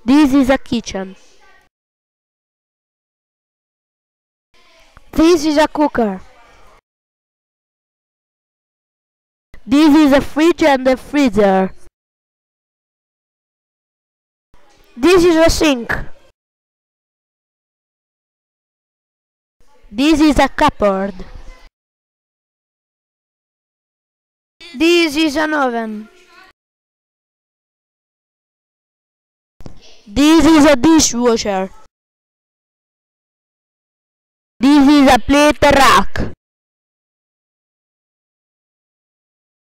This is a kitchen. This is a cooker. This is a fridge and a freezer. This is a sink. This is a cupboard. This is an oven. This is a dishwasher. This is a plate rack.